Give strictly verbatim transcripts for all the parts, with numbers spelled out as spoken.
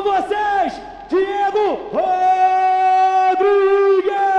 vocês, Diego Rodrigues!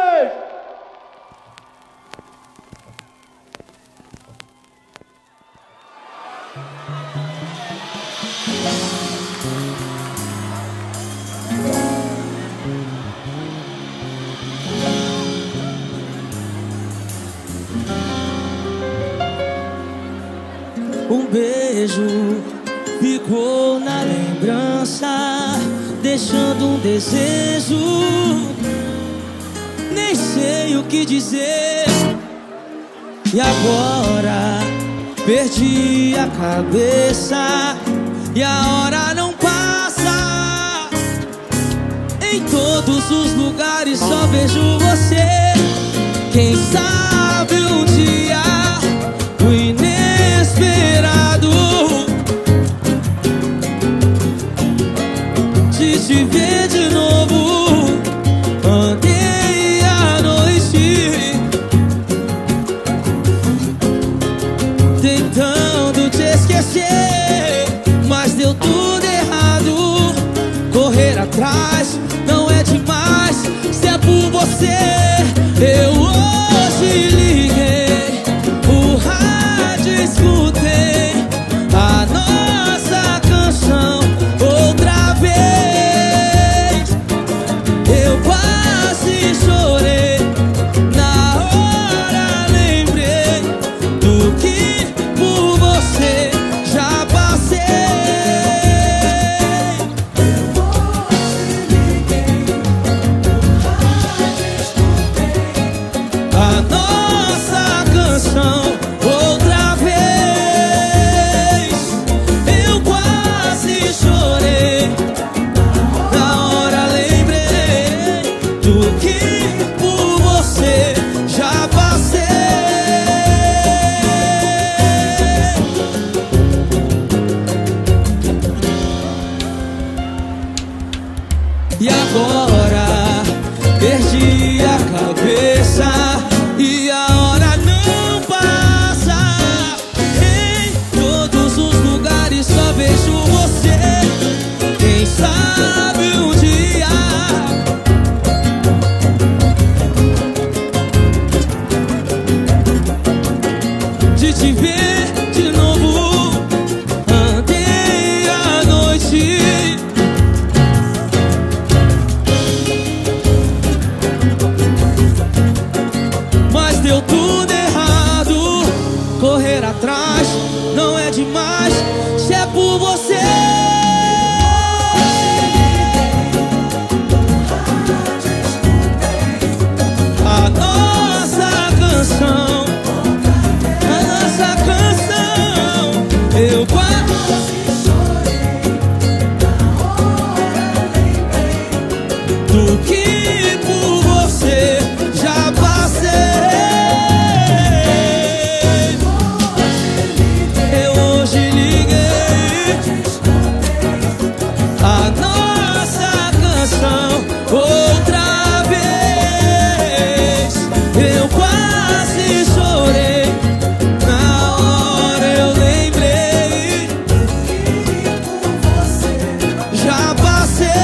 Um beijo ficou na lembrança, deixando um desejo. Nem sei o que dizer. E agora perdi a cabeça e a hora não passa. Em todos os lugares só vejo você. Quem sabe um dia o inesperado de te ver de novo. Andei a noite tentando te esquecer, mas deu tudo errado. Correr atrás não é demais, se é por você. Eu hoje liguei o rádio, escutei a nossa canção outra vez. Eu quase chorei, na hora lembrei do que por você já passei. Eu hoje liguei o rádio, escutei a nossa canção outra vez. Eu quase chorei, na hora lembrei do que por você já passei. E agora perdi a cabeça e a hora não passa. Em todos os lugares só vejo você. Quem sabe um dia de te ver de novo. Andei a noite mas deu tudo errado. Correr atrás não é demais, se é por você. A nossa canção, a nossa canção. Eu quase chorei, na hora lembrei do que por você já passei. Eu hoje liguei a nossa canção outra vez. Eu quase chorei, na hora eu lembrei que por você já passei.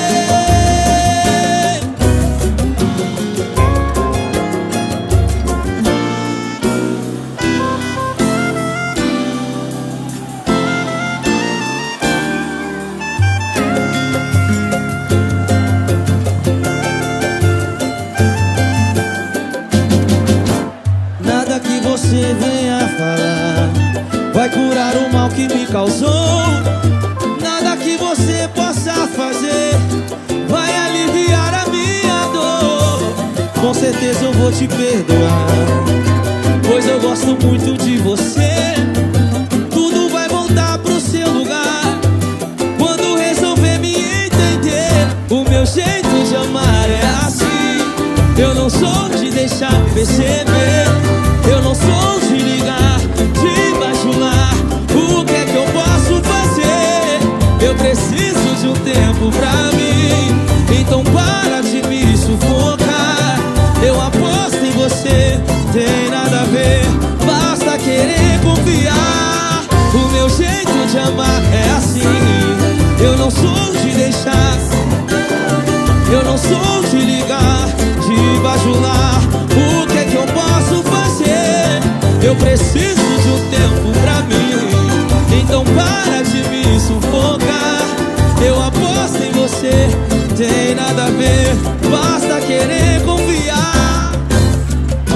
Nada que você venha falar vai curar o mal que me causou. Nada que você possa fazer vai aliviar a minha dor. Com certeza eu vou te perdoar, pois eu gosto muito de você. Tudo vai voltar pro seu lugar quando resolver me entender. O meu jeito de amar é assim. Eu não sou de deixar perceber, eu não sou de ligar, de bajular. O que é que eu posso fazer? Eu preciso de um tempo pra mim, então para de me sufocar. Eu aposto em você, tem nada a ver, basta querer confiar.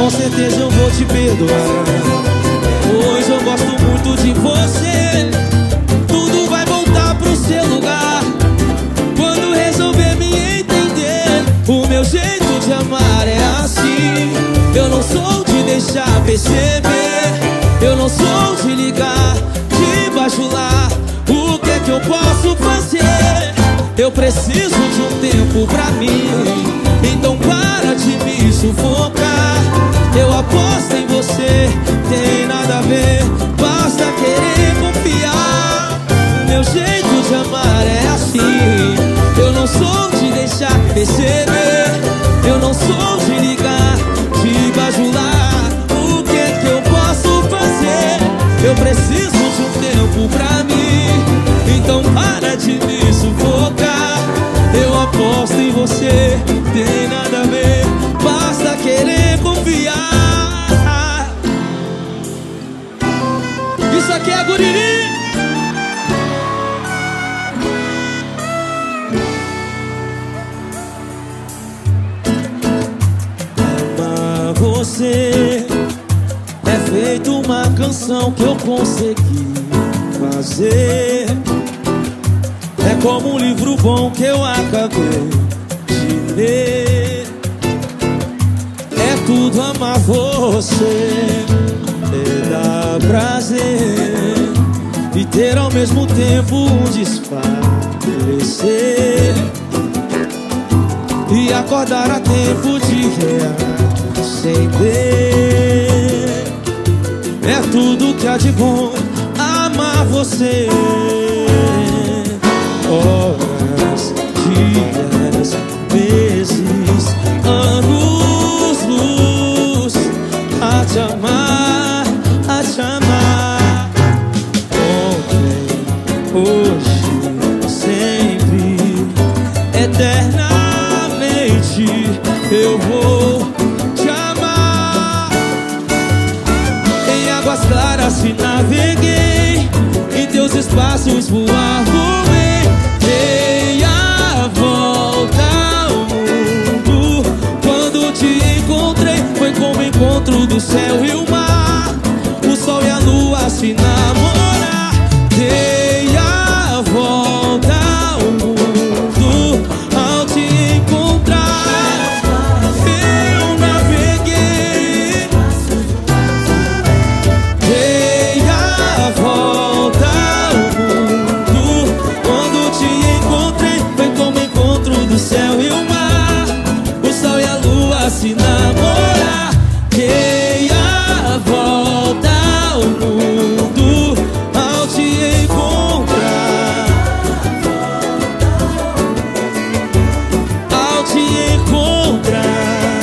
com certeza eu vou te perdoar, pois eu gosto muito de você. Tudo vai voltar pro seu lugar quando resolver me entender. O meu jeito de amar é assim. Eu não sou de deixar perceber, eu não sou de ligar, de bajular. O que é que eu posso fazer? Eu preciso de um tempo pra mim, então para de me sufocar. Eu aposto em você, tem nada a ver, basta querer confiar. Meu jeito de amar é assim. Eu não sou de deixar perceber, eu não sou de ligar, de bajular. O que é que eu posso fazer? Eu preciso de um tempo pra mim, então para de me sufocar. Eu aposto em você, tem nada a ver, basta querer confiar. Isso aqui é Guriri. Amar você é feito uma canção que eu consegui fazer. É como um livro bom que eu acabei de ler. É tudo amar você, é dar prazer e ter ao mesmo tempo um desfalecer, e acordar a tempo de reacender. É tudo que há de bom amar você. Horas, dias, meses, anos, luz, a te amar, a te amar. Ontem, hoje, sempre, eternamente eu vou te amar. Em águas claras se naveguei, em teus espaços voar voei. Dei a volta ao mundo, quando te encontrei foi como o encontro do céu e o mar, o sol e a lua se namorar. Dei a volta ao mundo, ao te encontrar eu naveguei. Dei a volta ao mundo, quando te encontrei foi como o encontro do céu e o mar, o sol e a lua se namorar. Dei a volta ao mundo, ao te encontrar, ao te encontrar,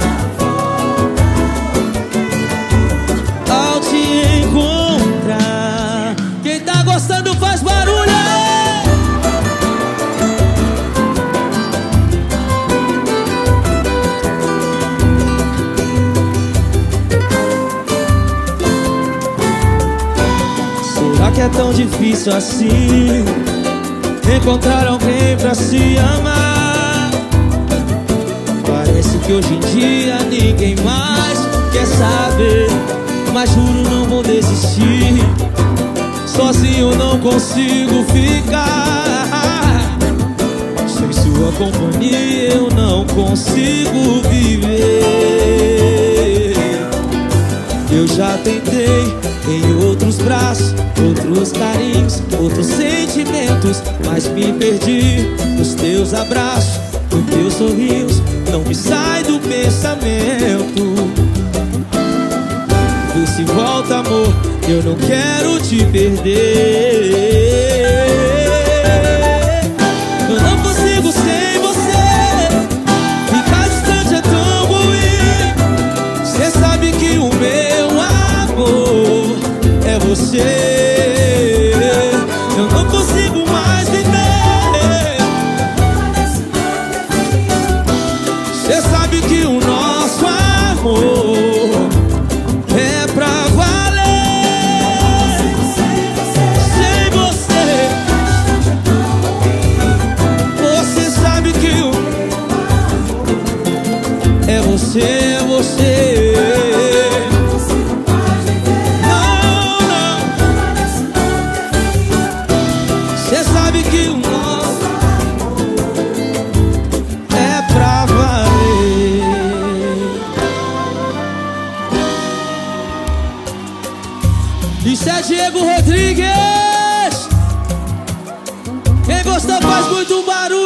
ao te encontrar. Quem tá gostando faz barulho. Será que é tão difícil assim encontrar alguém pra se amar? Parece que hoje em dia ninguém mais quer saber, mas juro não vou desistir. Sozinho eu não consigo ficar, sem sua companhia eu não consigo viver. Eu já tentei em outros braços, outros carinhos, outros sentimentos, mas me perdi nos teus abraços, no teu sorriso, não me sai do pensamento. Vê se volta, amor, eu não quero te perder. Eu não consigo sem você, ficar distante é tão ruim. Cê sabe que o meu amor é você. Eu não consigo mais viver. Cê sabe que o nosso amor é pra valer. Sem Isso é Diego Rodrigues. Quem gostou faz muito barulho.